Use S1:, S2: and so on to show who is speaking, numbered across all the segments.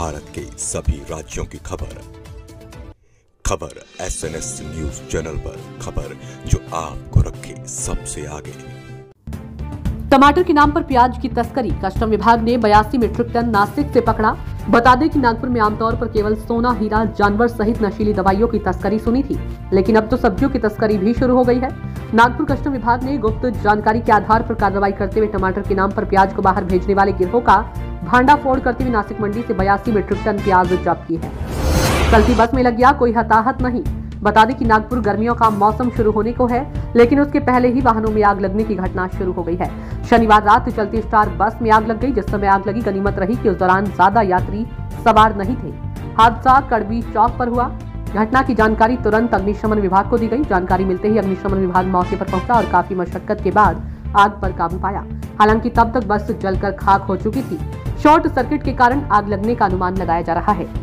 S1: भारत के सभी राज्यों की खबर SNS न्यूज चैनल पर, खबर जो आपको रखे सबसे आगे।
S2: टमाटर के नाम पर प्याज की तस्करी, कस्टम विभाग ने 82 मीट्रिक टन नासिक से पकड़ा। बता दें कि नागपुर में आमतौर पर केवल सोना, हीरा, जानवर सहित नशीली दवाइयों की तस्करी सुनी थी, लेकिन अब तो सब्जियों की तस्करी भी शुरू हो गई है। नागपुर कस्टम विभाग ने गुप्त जानकारी के आधार पर कार्रवाई करते हुए टमाटर के नाम पर प्याज को बाहर भेजने वाले गिरोह का भांडाफोड़ करते हुए नासिक मंडी से 82 मीट्रिक टन प्याज जब्त की है। चलती बस में लग गया, कोई हताहत नहीं। बता दें कि नागपुर गर्मियों का मौसम शुरू होने को है, लेकिन उसके पहले ही वाहनों में आग लगने की घटना शुरू हो गई है। शनिवार रात चलती स्टार बस में आग लग गई। जिस समय आग लगी, गनीमत रही कि उस दौरान ज्यादा यात्री सवार नहीं थे। हादसा कड़बी चौक पर हुआ। घटना की जानकारी तुरंत अग्निशमन विभाग को दी गई। जानकारी मिलते ही अग्निशमन विभाग मौके पर पहुंचा और काफी मशक्कत के बाद आग पर काबू पाया। हालांकि तब तक बस जलकर खाक हो चुकी थी। शॉर्ट सर्किट के कारण आग लगने का अनुमान लगाया जा रहा है।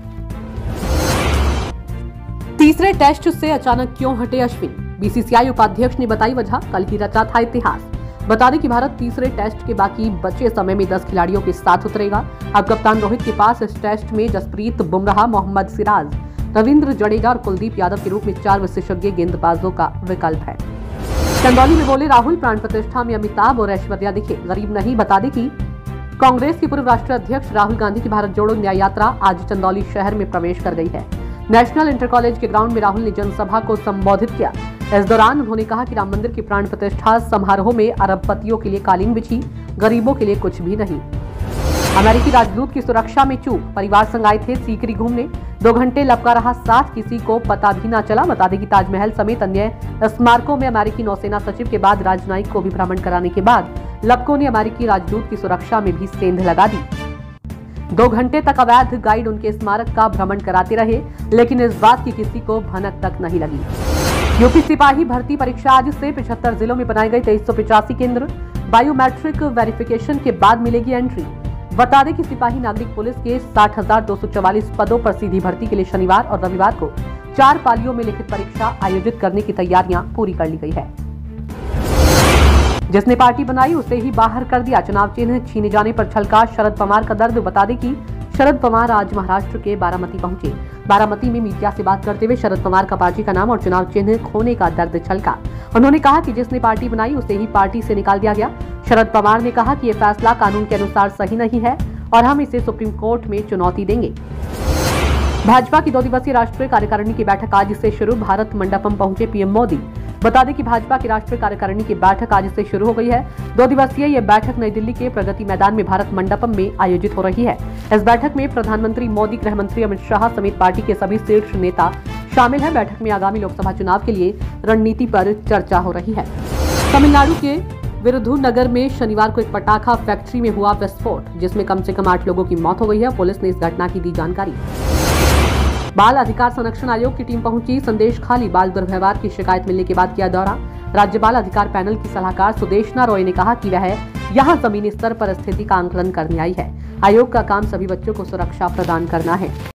S2: तीसरे टेस्ट से अचानक क्यों हटे अश्विन? बीसीसीआई उपाध्यक्ष ने बताई वजह, कल ही रचा था इतिहास। बता दें कि भारत तीसरे टेस्ट के बाकी बचे समय में 10 खिलाड़ियों के साथ उतरेगा। अब कप्तान रोहित के पास इस टेस्ट में जसप्रीत बुमराह, मोहम्मद सिराज, रविंद्र जडेजा और कुलदीप यादव के रूप में 4 विशेषज्ञ गेंदबाजों का विकल्प है। चंदौली में बोले राहुल, प्राण प्रतिष्ठा में अमिताभ और ऐश्वर्या दिखे, गरीब नहीं। बता दें कि कांग्रेस के पूर्व राष्ट्रीय अध्यक्ष राहुल गांधी की भारत जोड़ो न्याय यात्रा आज चंदौली शहर में प्रवेश कर गई है। नेशनल इंटर कॉलेज के ग्राउंड में राहुल ने जनसभा को संबोधित किया। इस दौरान उन्होंने कहा कि राम मंदिर की प्राण प्रतिष्ठा समारोह में अरबपतियों के लिए कालीन बिछी, गरीबों के लिए कुछ भी नहीं। अमेरिकी राजदूत की सुरक्षा में चूक, परिवार संग आए थे सीकरी घूमने, 2 घंटे लपका रहा साथ, किसी को पता भी न चला। बता दें कि ताजमहल समेत अन्य स्मारकों में अमेरिकी नौसेना सचिव के बाद राजनयिक को भी भ्रमण कराने के बाद लपकों ने अमेरिकी राजदूत की सुरक्षा में भी सेंध लगा दी। 2 घंटे तक अवैध गाइड उनके स्मारक का भ्रमण कराते रहे, लेकिन इस बात की किसी को भनक तक नहीं लगी। यूपी सिपाही भर्ती परीक्षा आज से 75 जिलों में बनाए गए 2385 केंद्र। बायोमेट्रिक वेरिफिकेशन के बाद मिलेगी एंट्री। बता दें कि सिपाही नागरिक पुलिस के 60,244 पदों पर सीधी भर्ती के लिए शनिवार और रविवार को 4 पालियों में लिखित परीक्षा आयोजित करने की तैयारियां पूरी कर ली गई है। जिसने पार्टी बनाई उसे ही बाहर कर दिया, चुनाव चिन्ह छीने जाने पर छलका शरद पवार का दर्द। बता दें कि शरद पवार आज महाराष्ट्र के बारामती पहुंचे। बारामती में मीडिया से बात करते हुए शरद पवार का पार्टी का नाम और चुनाव चिन्ह खोने का दर्द छलका। उन्होंने कहा कि जिसने पार्टी बनाई उसे ही पार्टी से निकाल दिया गया। शरद पवार ने कहा कि ये फैसला कानून के अनुसार सही नहीं है और हम इसे सुप्रीम कोर्ट में चुनौती देंगे। भाजपा की 2 दिवसीय राष्ट्रीय कार्यकारिणी की बैठक आज से शुरू। भारत मंडपम पहुंचे पीएम मोदी। बता दें कि भाजपा की राष्ट्रीय कार्यकारिणी की बैठक आज से शुरू हो गई है। 2 दिवसीय ये बैठक नई दिल्ली के प्रगति मैदान में भारत मंडपम में आयोजित हो रही है। इस बैठक में प्रधानमंत्री मोदी, गृह मंत्री अमित शाह समेत पार्टी के सभी शीर्ष नेता शामिल हैं। बैठक में आगामी लोकसभा चुनाव के लिए रणनीति पर चर्चा हो रही है। तमिलनाडु के विरुधुनगर में शनिवार को एक पटाखा फैक्ट्री में हुआ विस्फोट, जिसमें कम से कम 8 लोगों की मौत हो गई है। पुलिस ने इस घटना की दी जानकारी। बाल अधिकार संरक्षण आयोग की टीम पहुंची संदेश खाली। बाल दुर्व्यवहार की शिकायत मिलने के बाद किया दौरा। राज्य बाल अधिकार पैनल की सलाहकार सुदेशना रॉय ने कहा कि वह यहां जमीनी स्तर पर स्थिति का आंकलन करने आई है। आयोग का काम सभी बच्चों को सुरक्षा प्रदान करना है।